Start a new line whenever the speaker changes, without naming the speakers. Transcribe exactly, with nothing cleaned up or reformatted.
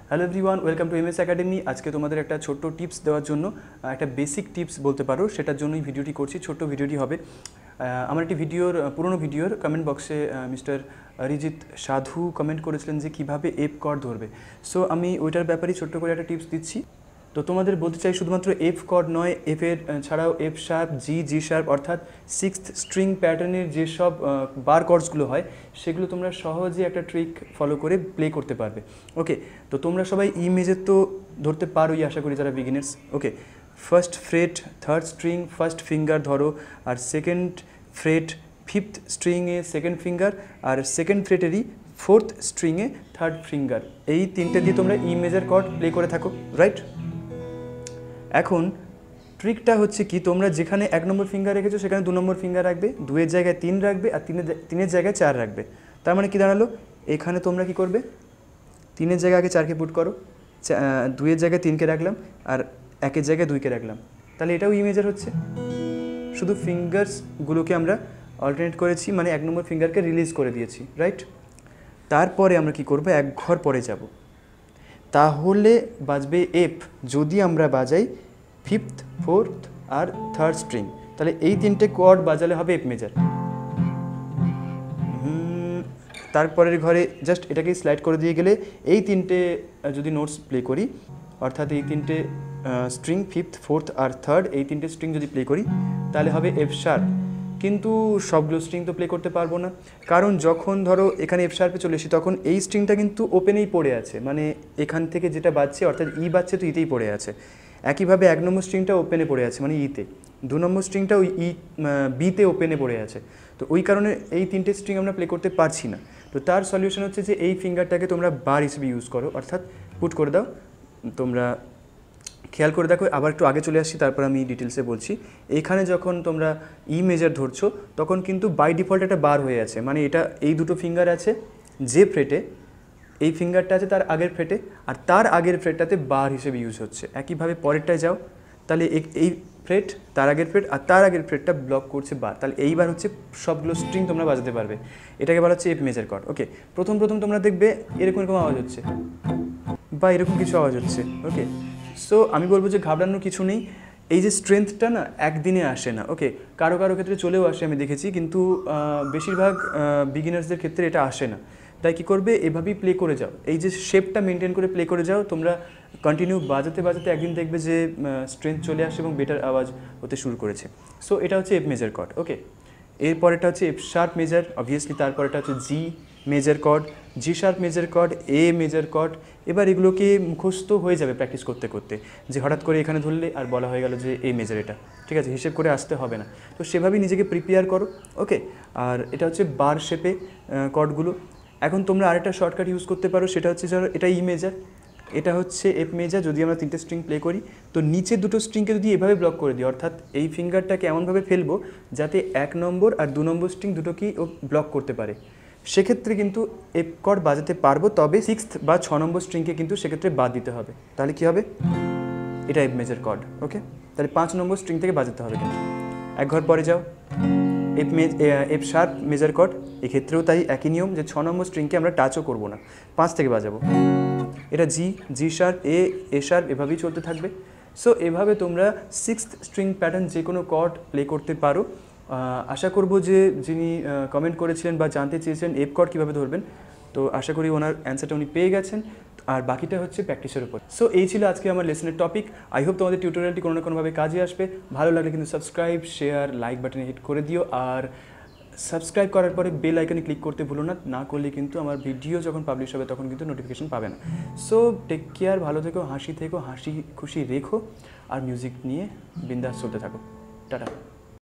Hello everyone, welcome to MS academy. আজকে তোমাদের একটা ছোট্ট টিপস দেওয়ার জন্য, একটা বেসিক টিপস বলতে পারো, সেটার জন্যই ভিডিওটি করছি। ছোট্ট ভিডিওটি হবে আমার একটি ভিডিওর, পুরনো ভিডিওর কমেন্ট বক্সে মিস্টার অরিজিৎ সাধু কমেন্ট করেছিলেন যে কীভাবে এফ কর্ড ধরবে। সো আমি ওইটার ব্যাপারেই ছোট্ট করে একটা টিপস দিচ্ছি। তো তোমাদের বলতে চাই শুধুমাত্র এফ কর্ড নয়, এফের ছাড়াও F sharp, G G sharp অর্থাৎ সিক্সথ স্ট্রিং প্যাটার্নের যেসব বার কর্ডসগুলো হয় সেগুলো তোমরা সহজে একটা ট্রিক ফলো করে প্লে করতে পারবে। ওকে, তো তোমরা সবাই ই মেজর তো ধরতে পারোই আশা করি যারা beginners. Okay, first fret third string first finger ধরো, আর সেকেন্ড ফ্রেট ফিফথ স্ট্রিংয়ে সেকেন্ড ফিঙ্গার, আর সেকেন্ড ফ্রেটেরই ফোর্থ স্ট্রিংয়ে থার্ড ফিঙ্গার। এই তিনটে দিয়ে তোমরা ই মেজর কর্ড প্লে করে থাকো, রাইট? এখন ট্রিকটা হচ্ছে কি, তোমরা যেখানে এক নম্বর ফিঙ্গার রেখেছো সেখানে দু নম্বর ফিঙ্গার রাখবে, দুয়ের জায়গায় তিন রাখবে, আর তিনের তিনের জায়গায় চার রাখবে। তার মানে কি দাঁড়ালো, এখানে তোমরা কি করবে, তিনের জায়গায় আগে চারকে পুট করো, দুয়ের জায়গায় তিনকে রাখলাম, আর একের জায়গায় দুইকে রাখলাম। তাহলে এটাও ই মেজর হচ্ছে, শুধু ফিঙ্গার্সগুলোকে আমরা অল্টারনেট করেছি, মানে এক নম্বর ফিঙ্গারকে রিলিজ করে দিয়েছি, রাইট? তারপরে আমরা কি করব, এক ঘর পরে যাব, তাহলে বাজবে এফ। যদি আমরা বাজাই ফিফথ ফোর্থ আর থার্ড স্ট্রিং, তাহলে এই তিনটে কর্ড বাজালে হবে এফ মেজর। তারপরের ঘরে জাস্ট এটাকে স্লাইড করে দিয়ে গেলে এই তিনটে যদি নোটস প্লে করি, অর্থাৎ এই তিনটে স্ট্রিং ফিফথ ফোর্থ আর থার্ড, এই তিনটে স্ট্রিং যদি প্লে করি তাহলে হবে এফ শার্প। কিন্তু সবগুলো স্ট্রিং তো প্লে করতে পারবো না, কারণ যখন ধরো এখানে এফ শার্পে চলে এসি তখন এই স্ট্রিংটা কিন্তু ওপেনেই পড়ে আছে, মানে এখান থেকে যেটা বাজছে অর্থাৎ ই বাজছে তো ইতেই পড়ে আছে। একইভাবে এক নম্বর স্ট্রিংটা ওপেনে পড়ে আছে মানে ইতে, দু নম্বর স্ট্রিংটা ওই ই বিতে ওপেনে পড়ে আছে। তো ওই কারণে এই তিনটে স্ট্রিং আমরা প্লে করতে পারছি না। তো তার সলিউশন হচ্ছে যে এই ফিঙ্গারটাকে তোমরা বার হিসেবে ইউজ করো, অর্থাৎ পুট করে দাও। তোমরা খেয়াল করে দেখো, আবার একটু আগে চলে আসছি, তারপর আমি ডিটেলসে বলছি। এইখানে যখন তোমরা ই মেজর ধরছো তখন কিন্তু বাই ডিফল্ট একটা বার হয়ে আছে, মানে এটা এই দুটো ফিঙ্গার আছে যে ফ্রেটে, এই ফিঙ্গারটা আছে তার আগের ফ্রেটে, আর তার আগের ফ্রেটটাতে বার হিসেবে ইউজ হচ্ছে। একইভাবে পরেরটায় যাও, তাহলে এই ফ্রেট, তার আগের ফ্রেট আর তার আগের ফ্রেটটা ব্লক করছে বার, তাহলে এইবার হচ্ছে সবগুলো স্ট্রিং তোমরা বাজাতে পারবে। এটাকে বলা হচ্ছে এফ মেজর কর্ড। ওকে, প্রথম প্রথম তোমরা দেখবে এরকম এরকম আওয়াজ হচ্ছে বা এরকম কিছু আওয়াজ হচ্ছে। ওকে, সো আমি বলবো যে ঘাবড়ানোর কিছু নেই। এই যে স্ট্রেংথটা না একদিনে আসে না। ওকে, কারো কারো ক্ষেত্রে চলেও আসে আমি দেখেছি, কিন্তু বেশিরভাগ বিগিনার্সদের ক্ষেত্রে এটা আসে না। তাই কী করবে, এভাবেই প্লে করে যাও, এই যে শেপটা মেনটেন করে প্লে করে যাও। তোমরা কন্টিনিউ বাজাতে বাজাতে একদিন দেখবে যে স্ট্রেংথ চলে আসে এবং বেটার আওয়াজ হতে শুরু করেছে। সো এটা হচ্ছে এফ মেজর কর্ড। ওকে, এরপরেটা হচ্ছে এফ শার্প মেজর অবভিয়াসলি, তারপরেটা হচ্ছে G major chord, G sharp major chord, A major chord. এবার এগুলোকে মুখস্থ হয়ে যাবে প্র্যাকটিস করতে করতে, যে হঠাৎ করে এখানে ধরলে আর বলা হয়ে গেল যে এ মেজর, এটা ঠিক আছে, হিসেব করে আসতে হবে না। তো সেভাবেই নিজেকে প্রিপেয়ার করো। ওকে, আর এটা হচ্ছে বার শেপে কর্ডগুলো। এখন তোমরা আরেকটা শর্টকাট ইউজ করতে পারো, সেটা হচ্ছে ধরো এটা ই মেজর, এটা হচ্ছে এফ মেজর। যদি আমরা তিনটে স্ট্রিং প্লে করি তো নিচের দুটো স্ট্রিংকে যদি এভাবে ব্লক করে দিই, অর্থাৎ এই ফিঙ্গারটাকে এমনভাবে ফেলবো যাতে এক নম্বর আর দু নম্বর স্ট্রিং দুটোকেই ও ব্লক করতে পারে, সেক্ষেত্রে কিন্তু এফ কর্ড বাজাতে পারবো। তবে সিক্সথ বা ছ নম্বর স্ট্রিংকে কিন্তু সেক্ষেত্রে বাদ দিতে হবে। তাহলে কী হবে, এটা এফ মেজর কর্ড। ওকে, তাহলে পাঁচ নম্বর স্ট্রিং থেকে বাজাতে হবে কিন্তু। এক ঘর পরে যাও, এফ মেজ এফ শার্প মেজর কর্ড, এক্ষেত্রেও তাই একই নিয়ম, যে ছ নম্বর স্ট্রিংকে আমরা টাচও করবো না, পাঁচ থেকে বাজাবো। এটা জি জি শার্প, এ এ শার্প, এভাবেই চলতে থাকবে। সো এভাবে তোমরা সিক্সথ স্ট্রিং প্যাটার্ন যে কোনো কর্ড প্লে করতে পারো। আশা করব যে যিনি কমেন্ট করেছিলেন বা জানতে চেয়েছেন এফ কর্ড কীভাবে ধরবেন, তো আশা করি ওনার অ্যান্সারটা উনি পেয়ে গেছেন। আর বাকিটা হচ্ছে প্র্যাকটিসের উপর। সো এই ছিল আজকে আমার লেসনের টপিক। আই হোপ তোমাদের টিউটোরিয়ালটি কোনো না কোনোভাবে কাজে আসবে। ভালো লাগলে কিন্তু সাবস্ক্রাইব, শেয়ার, লাইক বাটনে হিট করে দিও। আর সাবস্ক্রাইব করার পরে বেল আইকনে ক্লিক করতে ভুলো না, না করলে কিন্তু আমার ভিডিও যখন পাবলিশ হবে তখন কিন্তু নোটিফিকেশন পাবে না। সো টেক কেয়ার, ভালো থেকো, হাসি থেকো, হাসি খুশি রেখো, আর মিউজিক নিয়ে বিন্দাস চলতে থাকো। টাটা।